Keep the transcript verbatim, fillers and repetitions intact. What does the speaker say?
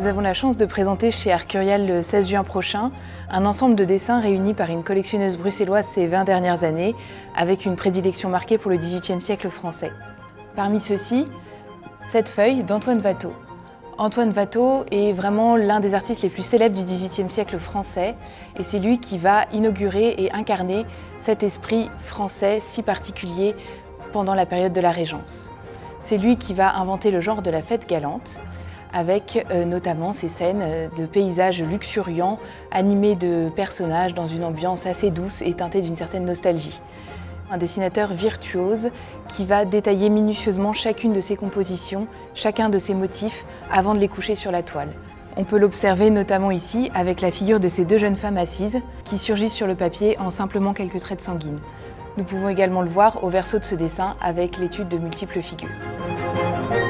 Nous avons la chance de présenter chez Arcurial le seize juin prochain un ensemble de dessins réunis par une collectionneuse bruxelloise ces vingt dernières années, avec une prédilection marquée pour le dix-huitième siècle français. Parmi ceux-ci, cette feuille d'Antoine Watteau. Antoine Watteau est vraiment l'un des artistes les plus célèbres du dix-huitième siècle français et c'est lui qui va inaugurer et incarner cet esprit français si particulier pendant la période de la Régence. C'est lui qui va inventer le genre de la fête galante, avec euh, notamment ces scènes de paysages luxuriants, animés de personnages dans une ambiance assez douce et teintée d'une certaine nostalgie. Un dessinateur virtuose qui va détailler minutieusement chacune de ses compositions, chacun de ses motifs, avant de les coucher sur la toile. On peut l'observer notamment ici avec la figure de ces deux jeunes femmes assises qui surgissent sur le papier en simplement quelques traits sanguines. Nous pouvons également le voir au verso de ce dessin avec l'étude de multiples figures.